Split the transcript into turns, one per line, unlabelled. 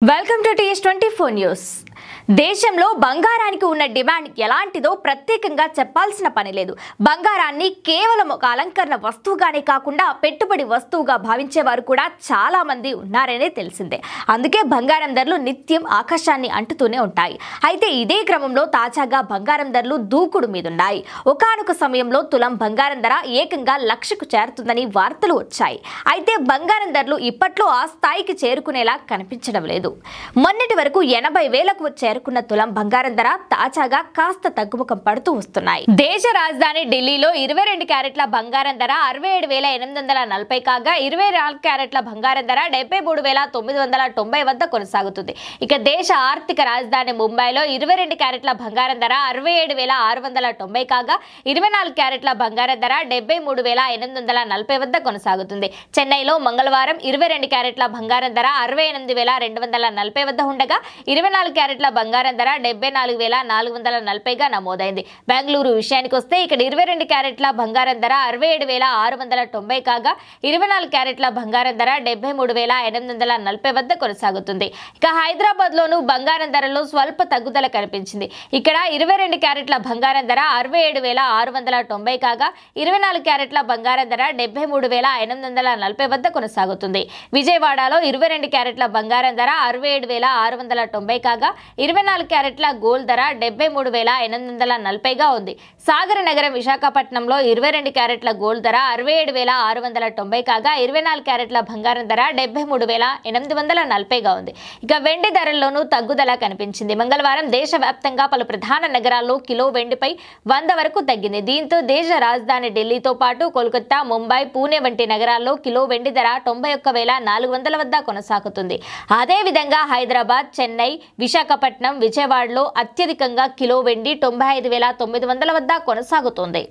Welcome to TS24 news. దేశంలో బంగారానికి ఉన్న డిమాండ్ ఎలాంటిదో ప్రత్యేకంగా చెప్పాల్సిన పని లేదు. బంగారాన్ని కేవలం ఒక అలంకరణ వస్తువుగానే కాకుండా పెట్టుబడి వస్తువుగా భావించేవారు కూడా చాలా మంది ఉన్నారనే తెలిసిందే. అందుకే బంగారం ధరలు నిత్యం ఆకాశాన్ని అంటుతూనే ఉంటాయి. అయితే ఇదే క్రమంలో తాజాగా బంగారం ధరలు దూకుడు మీదున్నాయి. ఒకానొక సమయంలో తులం బంగారం ధర ఏకంగా 1,00,000కు చేరుతుందని వార్తలు వచ్చాయి. అయితే బంగారం ధరలు ఇప్పట్లో ఆ స్థాయికి చేరుకునేలా కనిపించడం లేదు. మొన్నటి వరకు 80,000కు చేరుకున్న తులం బంగారం ధర తాజాగా కాస్త తగ్గుముఖం పడుతూ వస్తున్నాయి. దేశ రాజధాని ఢిల్లీలో 22 క్యారెట్ల బంగారం ధర 67,840 కాగా 24 క్యారెట్ల బంగారం ధర 73,990 వద్ద కొనసాగుతుంది. ఇక దేశ ఆర్థిక రాజధాని ముంబైలో 22 క్యారెట్ల బంగారం ధర 67,690 కాగా 24 క్యారెట్ల బంగారం ధర 73,840 వద్ద కొనసాగుతుంది. చెన్నైలో మంగళవారం 22 క్యారెట్ల బంగారం ధర 68,240 వద్ద ఉండగా 24 క్యారెట్ల బంగారం ధర 74,440గా నమోదైంది. బెంగళూరు విషయానికి వస్తే ఇక్కడ 22 క్యారెట్ల బంగారం ధర 67,690 కాగా 24 క్యారెట్ల బంగారం ధర 73,840 వద్ద కొనసాగుతుంది. ఇక హైదరాబాద్ లోను బంగారం ధరలో స్వల్ప తగ్గుదల కనిపించింది. ఇక్కడ 22 క్యారెట్ల బంగారం ధర 67,690 కాగా 24 క్యారెట్ల బంగారం ధర 73,840 వద్ద కొనసాగుతుంది. విజయవాడలో 22 క్యారెట్ల బంగారం ధర 67,690 కాగా 24 క్యారెట్ల గోల్డ్ ధర 73,840గా ఉంది. సాగర నగరం విశాఖపట్నంలో 22 క్యారెట్ల గోల్డ్ ధర 67,690 కాగా 24 క్యారెట్ల బంగారం ధర 73,840గా ఉంది. ఇక వెండి ధరల్లోనూ తగ్గుదల కనిపించింది. మంగళవారం దేశవ్యాప్తంగా పలు ప్రధాన నగరాల్లో కిలో వెండిపై 100 వరకు తగ్గింది. దీంతో దేశ రాజధాని ఢిల్లీతో పాటు కోల్కతా, ముంబై, పూణే వంటి నగరాల్లో కిలో వెండి ధర 91,400 వద్ద కొనసాగుతుంది. అదే విధంగా హైదరాబాద్, చెన్నై, విశాఖపట్నం, విజయవాడలో అత్యధికంగా కిలో వెండి 95,900 వద్ద కొనసాగుతోంది.